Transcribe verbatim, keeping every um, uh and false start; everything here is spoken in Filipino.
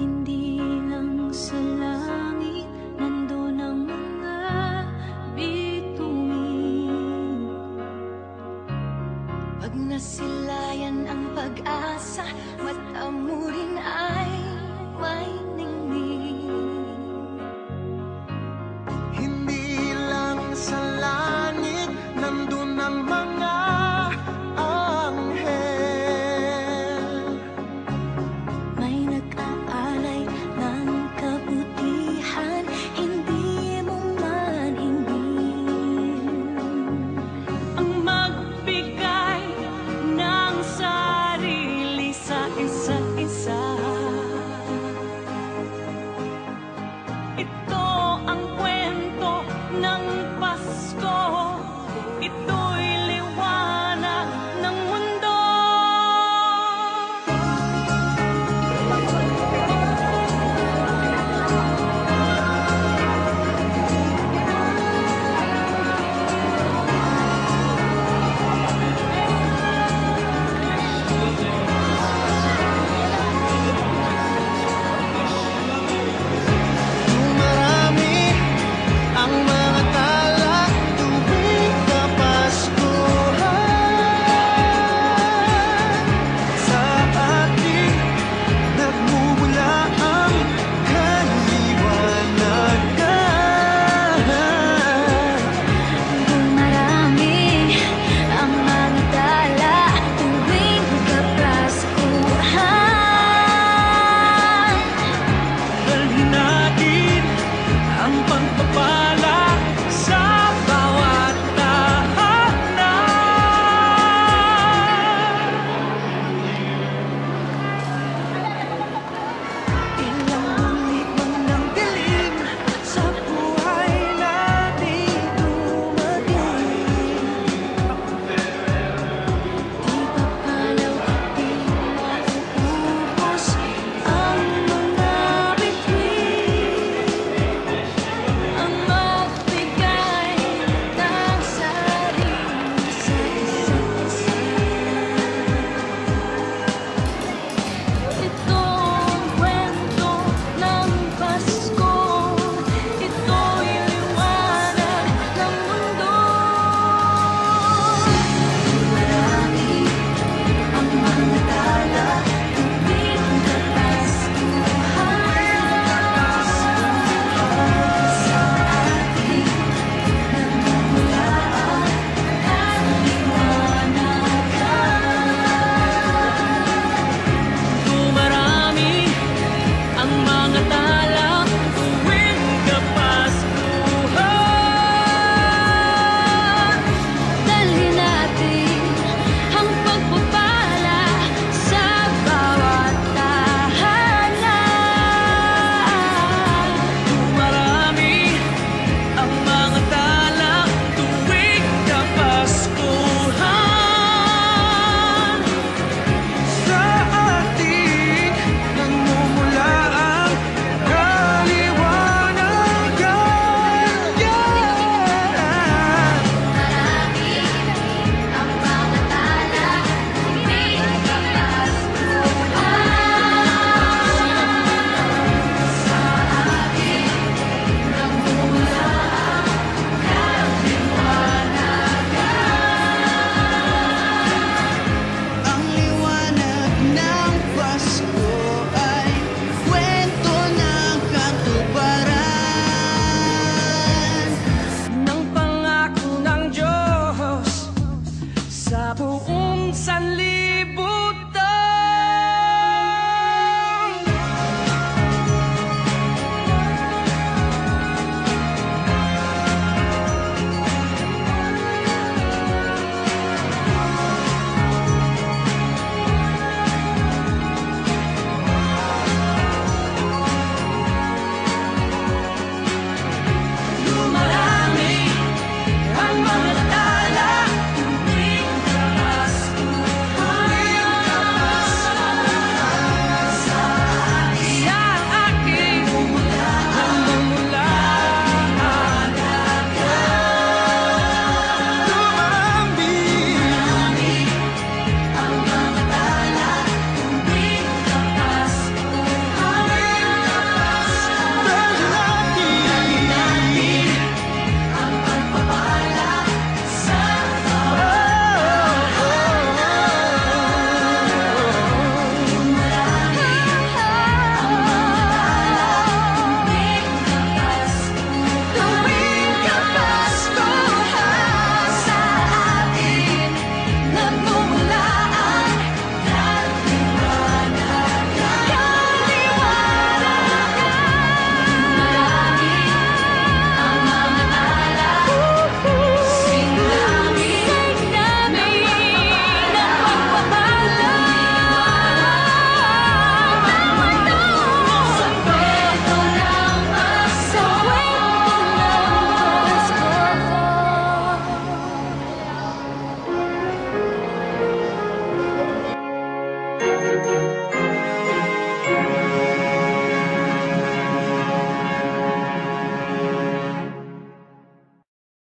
Hindi lang sa langit nandun ang mga bituin. Pag nasilayan ang pag-asa, mata mo rin ay may ningning. Hindi lang sa langit nandun ang mga anghel. May nag-aalay ng kabutihan, hindi mo man hingin. Ang magbigay ng sarili sa isa't isa. Ito ang kwento ng Pasko. Ito'y liwanag ng mundo. Marami ang mga tala tuwing Kapaskuhan. Sa atin nagmumula ang kaliwanagan. Marami ang mga tala tuwing Kapaskuhan. Dalhin natin ang pagpapala sa bawat tahanan. Ilang libang ng dilim sa buhay natin dumating. Di papalaw, di mauubos ang mga bituin. Ang magbigay ng sarili sa isa't isa. Ito ang kwento ng Pasko. Ito'y liwanag ng mundo. Marami ang mga tala tuwing Kapaskuhan. Sa atin nagmumula ang kaliwanagan. Dumarami ang mga tala tuwing Kapaskuhan. Dalhin natin ang pagpapala sa bawat tahanan. Dumarami ang mga tala tuwing Kapaskuhan. Sa atin nagmumula ang kaliwanagan. Marami ang mga tala tuwing Kapaskuhan. Sa atin nagmumula ang kaliwanagan. Ang liwanag ng Pasko ay kwento ng katuparan ng pangako ng Diyos sa buong sanlibutan.